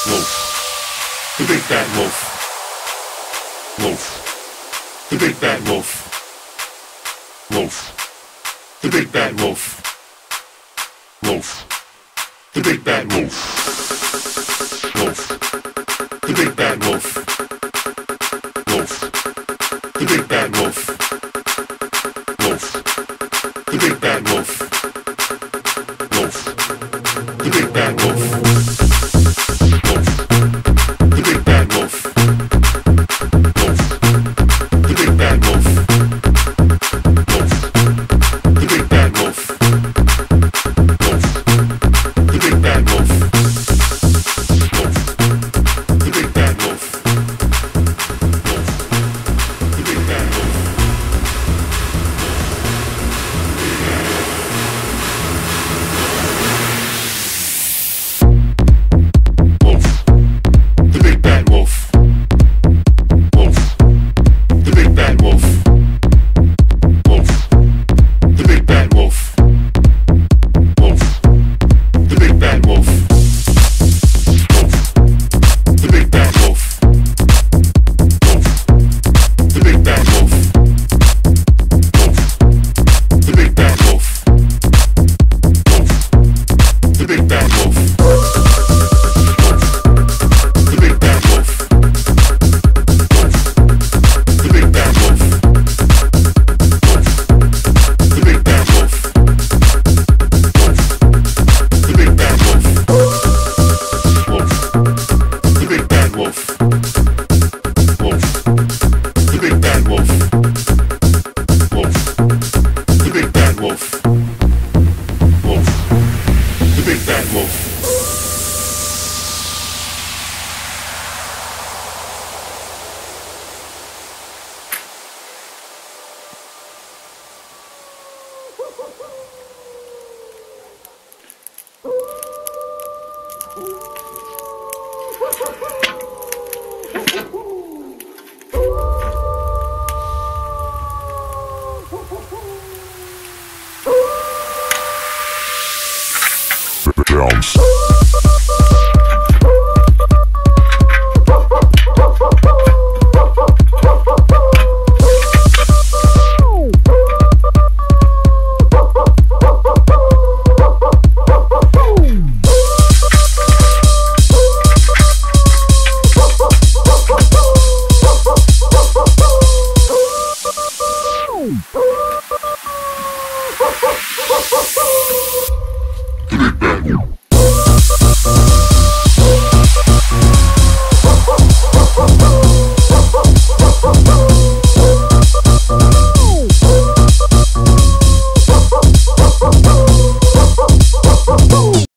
Wolf, the big bad wolf. Wolf, the big bad wolf. Wolf, the big bad wolf. Wolf, the big bad wolf. Wolf, the big bad wolf. Wolf, the big bad wolf. Wolf, the big bad wolf. Wolf, the big bad wolf. Wolf, the big bad wolf. Wolf, the big bad wolf. Wolf, the big bad wolf. Wolf, the big bad wolf. Wolf, the big bad wolf. Wolf, the big bad wolf. Ooh.